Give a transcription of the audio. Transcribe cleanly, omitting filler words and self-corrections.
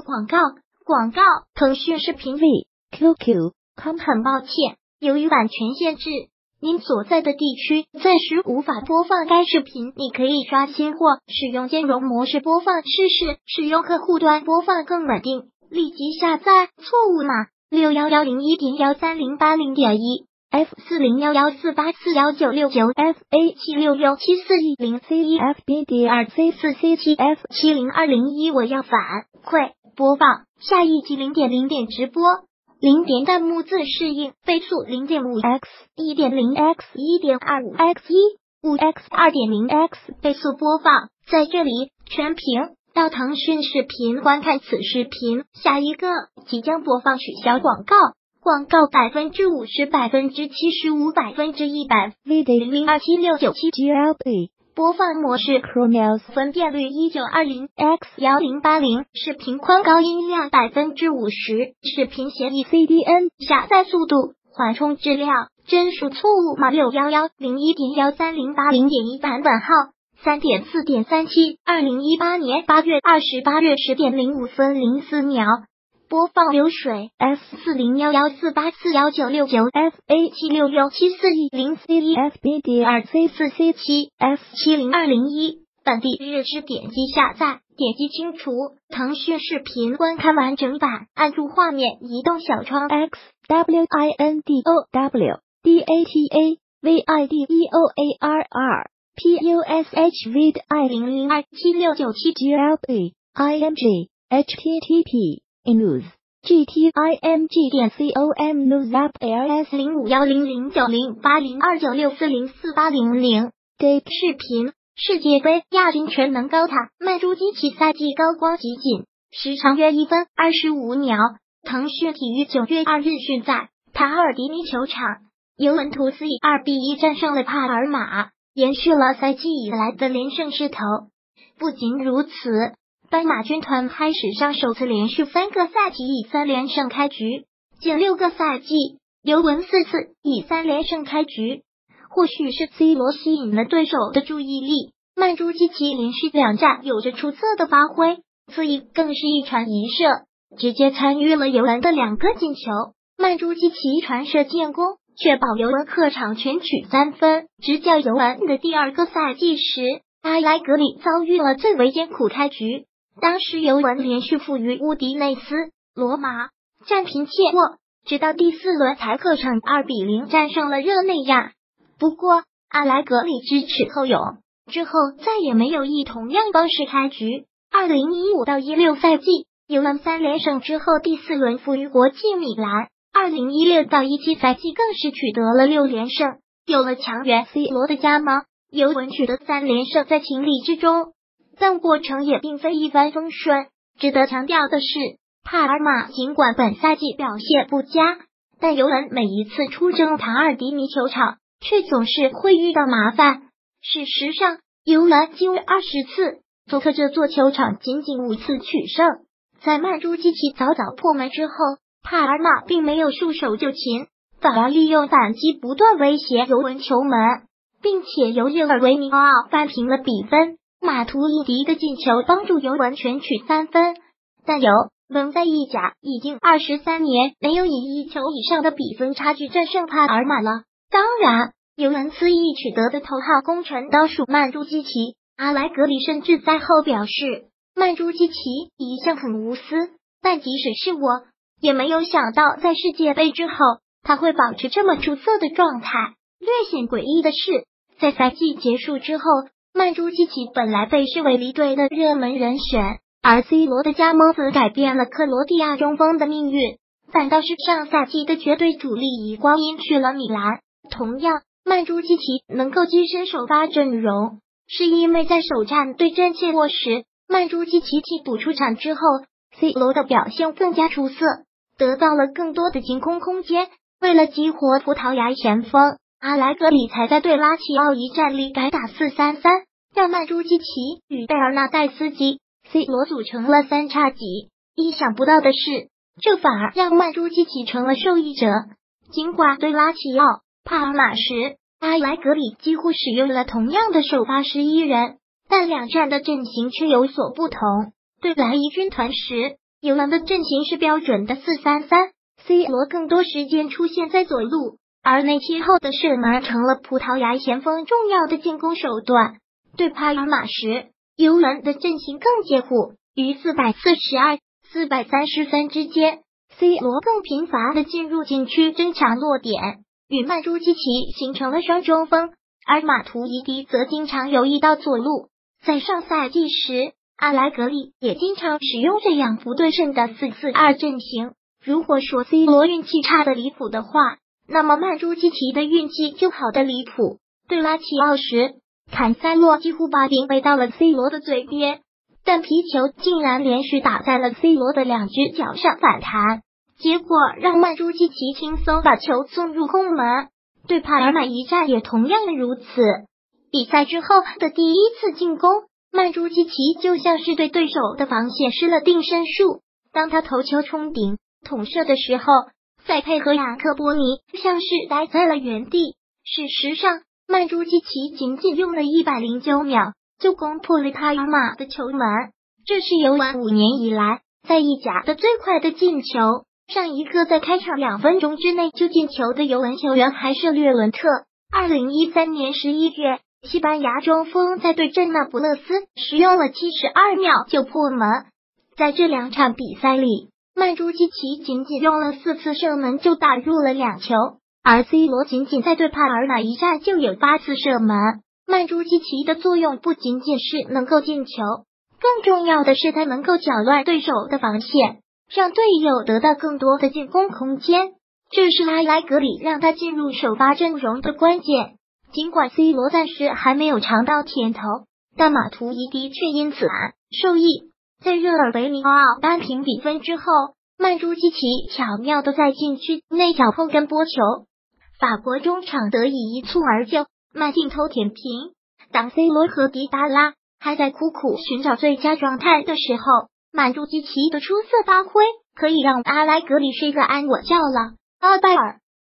广告。腾讯视频 QQ 很抱歉，由于版权限制，您所在的地区暂时无法播放该视频。你可以刷新或使用兼容模式播放试试，使用客户端播放更稳定。立即下载。错误码61101.13080.1 F4011484199 FA767410C1FBD2C4C7F70201。我要反馈播放下一集0.0直播。0弹幕自适应倍速0.5x 1.0x 1.25x 5x 2.0x 倍速播放。在这里全屏到腾讯视频观看此视频。下一个即将播放取消广告，50%、75%、100%。 VD0027697GLB 播放模式 Chromeos 分辨率1920x1080，视频宽高音量50%，视频协议 CDN， 下载速度、缓冲质量、帧数错误码61101.13080.1版本号3.4.37 2018年8月28日10点05分04秒。播放流水 F4011484199 FA767410C1FBD2C4C7F70201。本地日志点击下载，点击清除。腾讯视频观看完整版，按住画面移动小窗 XWINDOWDATEVIDEOARR PUSHVIDIOING gtimg.com news@ls051009080296404800 Date 视频世界杯亚军全能高塔曼朱基奇赛季高光集锦，时长约1分25秒。腾讯体育9月2日讯在塔尔迪尼球场，尤文图斯以2-1战胜了帕尔马，延续了赛季以来的连胜势头。不仅如此，斑马军团还史上首次连续3个赛季以3连胜开局，近6个赛季尤文4次以3连胜开局。或许是 C 罗吸引了对手的注意力，曼朱基奇连续2战有着出色的发挥，此役更是一传一射，直接参与了尤文的2个进球。曼朱基奇传射建功，确保尤文客场全取3分。执教尤文的第2个赛季时，阿莱格里遭遇了最为艰苦开局，当时尤文连续负于乌迪内斯、罗马，战平切沃，直到第4轮才客场2-0战胜了热内亚。不过阿莱格里知耻后勇，之后再也没有以同样方式开局。2015-16赛季尤文3连胜之后，第4轮负于国际米兰。2016-17赛季更是取得了6连胜，有了强援 C 罗的加盟，尤文取得3连胜在情理之中，但过程也并非一帆风顺。值得强调的是，帕尔马尽管本赛季表现不佳，但尤文每一次出征塔尔迪尼球场却总是会遇到麻烦。事实上，尤文近20次做客这座球场仅5次取胜。在曼朱基奇早早破门之后，帕尔马并没有束手就擒，反而利用反击不断威胁尤文球门，并且由热尔维尼奥扳平了比分。马图伊迪的进球帮助尤文全取3分，但尤文在意甲已经23年没有以1球以上的比分差距战胜帕尔马了。当然，尤文此役取得的头号功臣当属曼朱基奇。阿莱格里甚至赛后表示，曼朱基奇一向很无私，但即使是我也没有想到在世界杯之后他会保持这么出色的状态。略显诡异的是，在赛季结束之后，曼朱基奇本来被视为离队的热门人选，而 C 罗的加盟则改变了克罗地亚中锋的命运，反倒是上赛季的绝对主力以光阴去了米兰。同样，曼朱基奇能够跻身首发阵容，是因为在首战对阵切沃时，曼朱基奇替补出场之后， C 罗的表现更加出色，得到了更多的进攻空间。为了激活葡萄牙前锋，阿莱格里才在对拉齐奥一战里改打4-3-3，让曼朱基奇与贝尔纳代斯基、C 罗组成了3叉戟。意想不到的是，这反而让曼朱基奇成了受益者。尽管对拉齐奥、帕尔马时，阿莱格里几乎使用了同样的首发11人，但2战的阵型却有所不同。对莱伊军团时， 尤文的阵型是标准的4-3-3，C 罗更多时间出现在左路，而内切后的射门成了葡萄牙前锋重要的进攻手段。对帕尔马时，尤文的阵型更艰苦，于442-430分之间 ，C 罗更频繁的进入禁区争抢落点，与曼朱基奇形成了双中锋，而马图伊迪则经常游移到左路。在上赛季时，阿莱格里也经常使用这样不对称的4-4-2阵型。如果说 C 罗运气差的离谱的话，那么曼朱基奇的运气就好的离谱。对拉齐奥时，坎塞洛几乎把饼喂到了 C 罗的嘴边，但皮球竟然连续打在了 C 罗的两只脚上反弹，结果让曼朱基奇轻松把球送入空门。对帕尔马一战也同样如此。比赛之后的第一次进攻，曼朱基奇就像是对对手的防线施了定身术，当他头球冲顶捅射的时候，再配合雅克波尼像是待在了原地。事实上，曼朱基奇仅仅用了109秒就攻破了帕尔马的球门，这是尤文5年以来在意甲的最快的进球。上一个在开场2分钟之内就进球的尤文球员还是略伦特。2013年11月，西班牙中锋在对阵那不勒斯使用了72秒就破门。在这2场比赛里，曼朱基奇仅仅用了4次射门就打入了2球，而 C 罗仅仅在对帕尔马一战就有8次射门。曼朱基奇的作用不仅仅是能够进球，更重要的是他能够搅乱对手的防线，让队友得到更多的进攻空间，这是阿莱格里让他进入首发阵容的关键。尽管 C 罗暂时还没有尝到甜头，但马图伊迪却因此受益。在热尔维尼奥扳平比分之后，曼朱基奇巧妙地在禁区内脚后跟拨球，法国中场得以一蹴而就，慢镜头舔平。当 C 罗和迪达拉还在苦苦寻找最佳状态的时候，曼朱基奇的出色发挥可以让阿莱格里睡个安稳觉了。阿拜尔